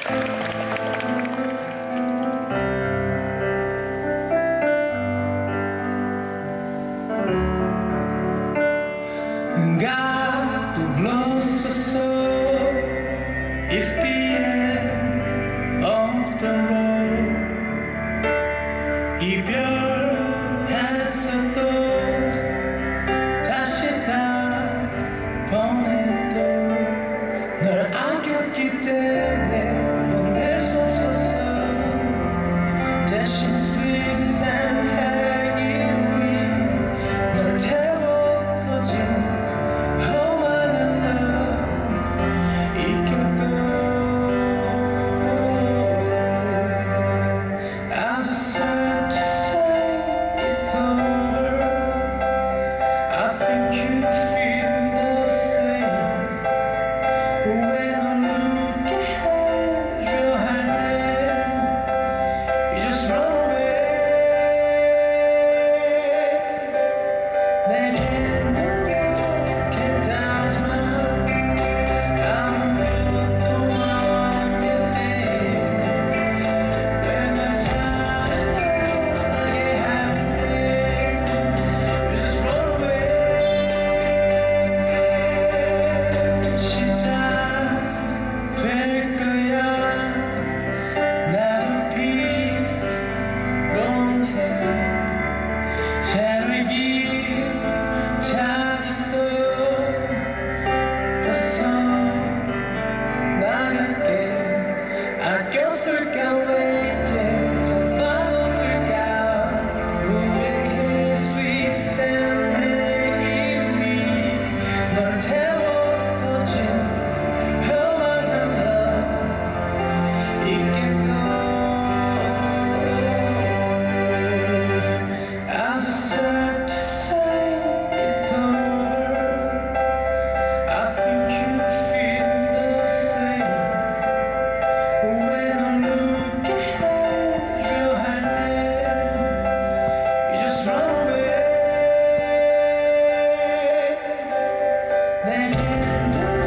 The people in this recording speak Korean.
God to blows us so is the end of the road. 이별했어도 다시 다 보내도 널 아꼈기 때문에 보낼 수 없었어. 대신 sweet 헬기 위 널 태워 커진 아꼈을까 왜 이제 좀 빠졌을까. 후회해 sweet 내 이름이 널 태워 터진 험한 love 있겠고. I just have to say it's over. I think you feel the same. 내게